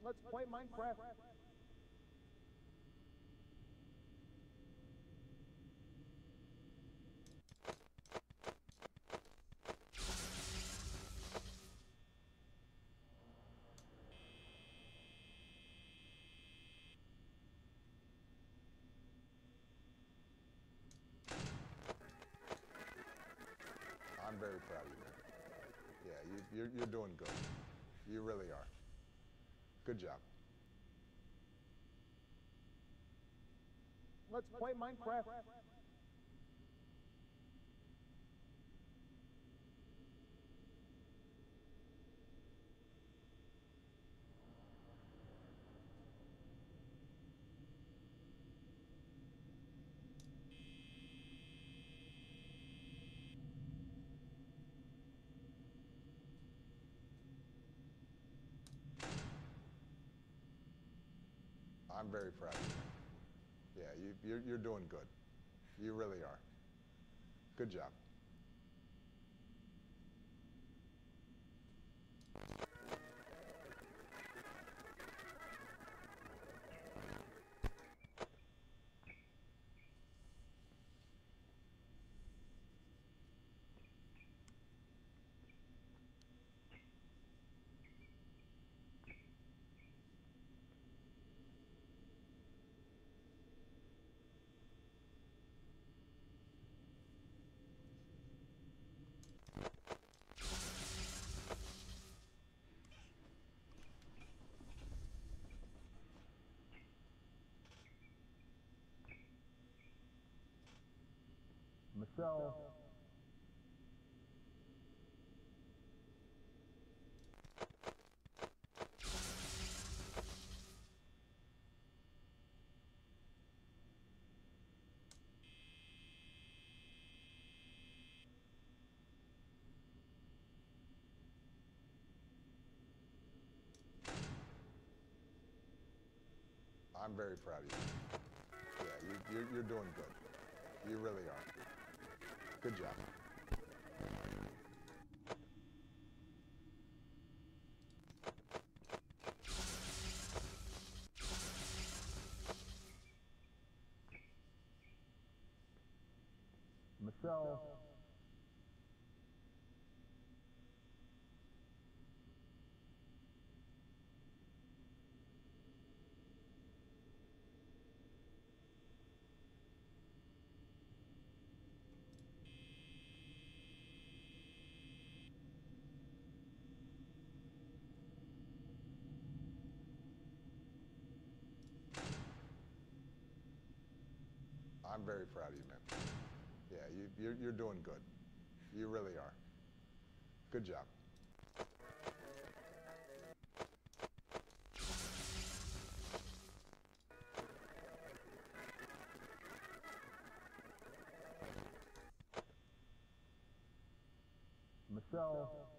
Let's play Minecraft. I'm very proud of you, man. Yeah, you're doing good. You really are. Good job. Let's play Minecraft. I'm very proud of you, man. Yeah, you're doing good. You really are. Good job. Michelle. I'm very proud of you. Yeah, you're doing good. You really are. Good job. Michelle. I'm very proud of you, man. Yeah, you're doing good. You really are. Good job. Michelle.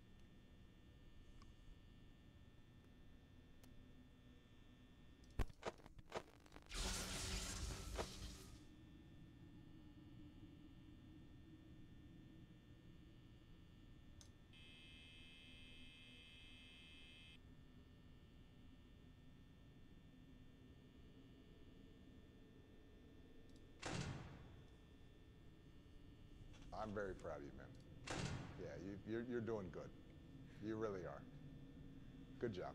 I'm very proud of you, man. Yeah, you're doing good. You really are. Good job.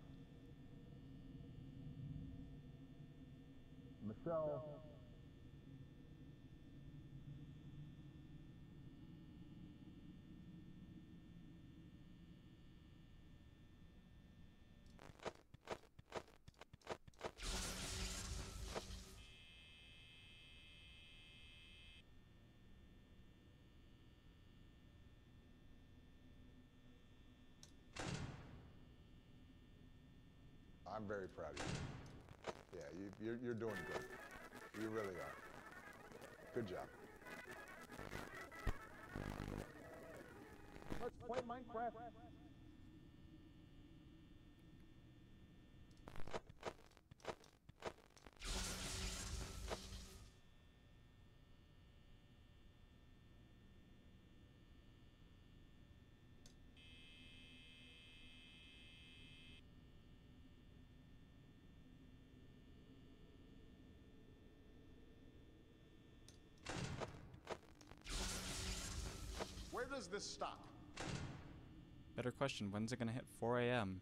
Michelle. I'm very proud of you. Yeah, you're doing good. You really are. Good job. Let's play Minecraft. does this stop? Better question, when's it gonna hit 4 a.m.?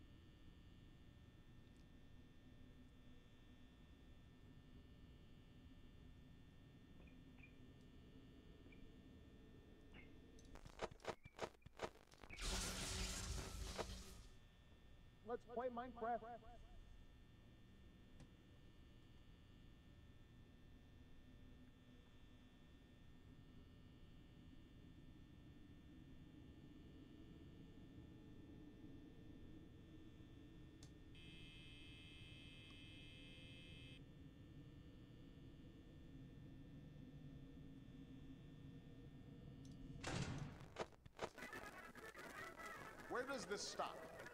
Let's play Minecraft. Where does this stop?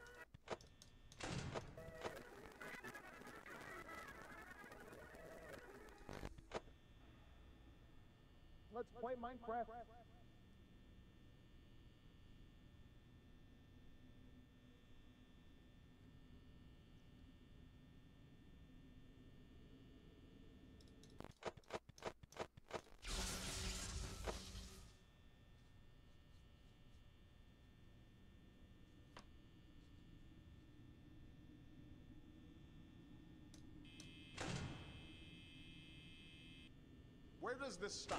Let's play Minecraft. Where does this stop?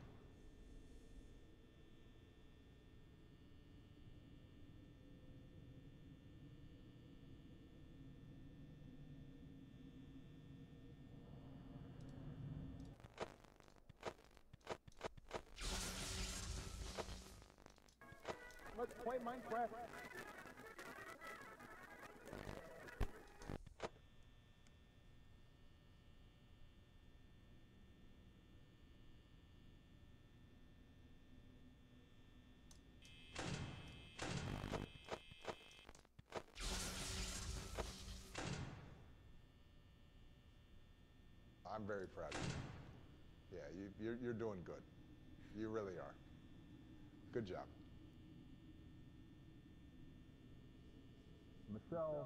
Let's play Minecraft. I'm very proud of you. Yeah, you're doing good. You really are. Good job. Michelle.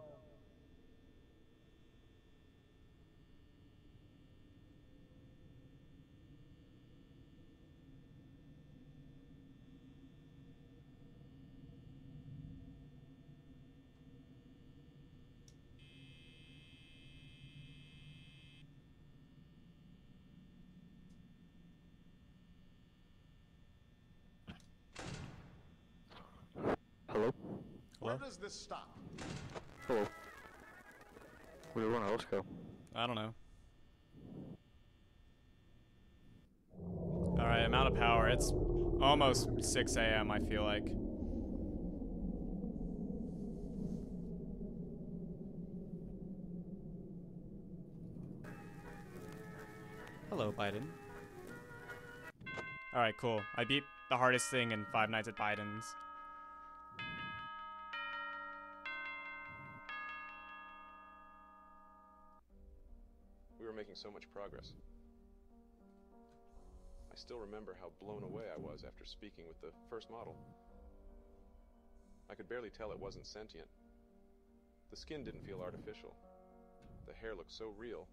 Hello? Where Hello? does this stop? Hello. Where did everyone else go? I don't know. Alright, I'm out of power. It's almost 6 a.m. I feel like. Hello, Biden. Alright, cool. I beat the hardest thing in Five Nights at Biden's. We were making so much progress. I still remember how blown away I was after speaking with the first model. I could barely tell it wasn't sentient. The skin didn't feel artificial. The hair looked so real.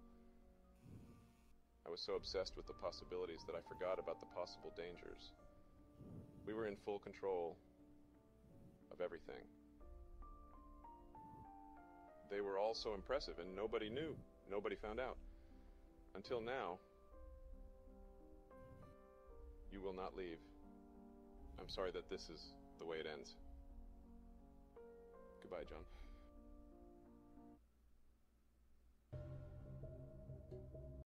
I was so obsessed with the possibilities that I forgot about the possible dangers. We were in full control of everything. They were all so impressive, and nobody knew. Nobody found out. Until now, you will not leave. I'm sorry that this is the way it ends. Goodbye, John.